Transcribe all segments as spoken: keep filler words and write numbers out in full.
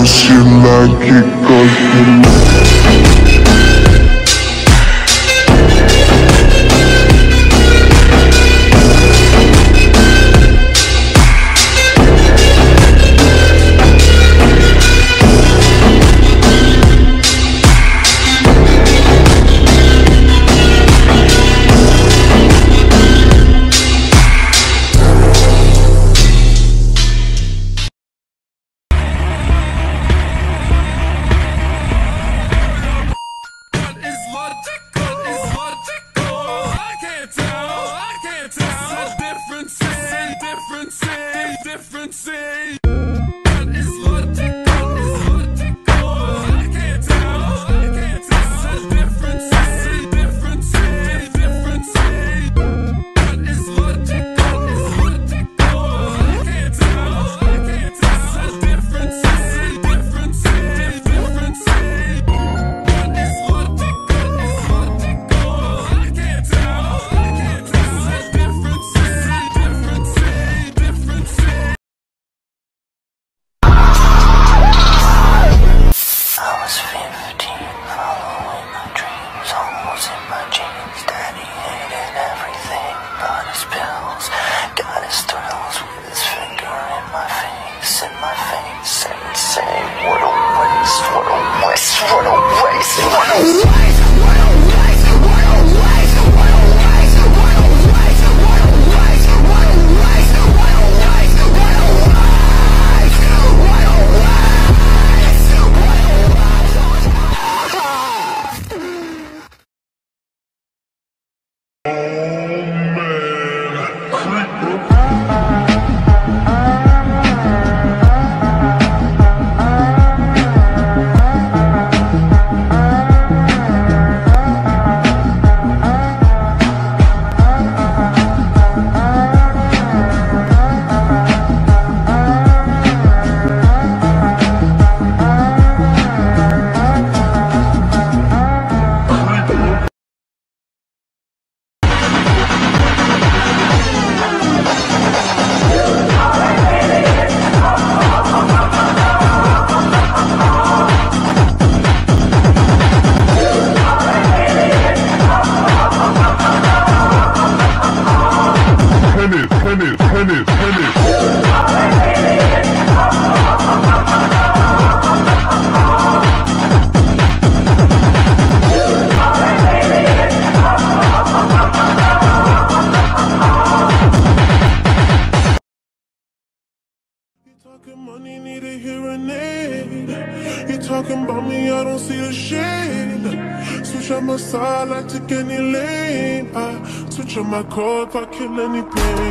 she like it 'cause you money, need a hearing aid. You talking about me, I don't see a shade. Switch on my side, I take any lane. I switch on my car if I kill any pain.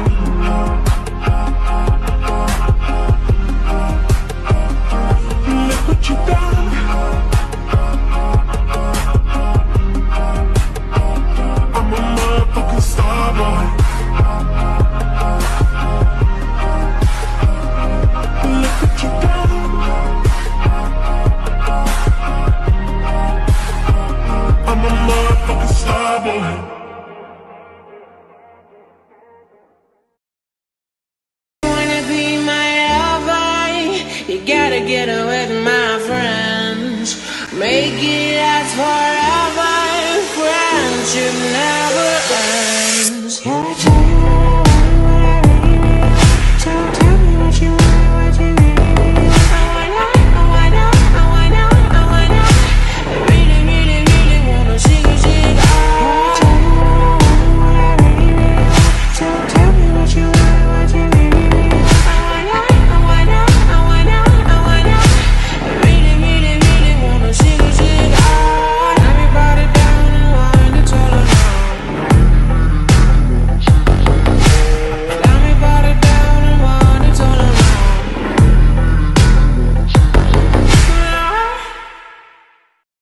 Look what you done. I'm a motherfucking star boy. You gotta get away with my friends. Make it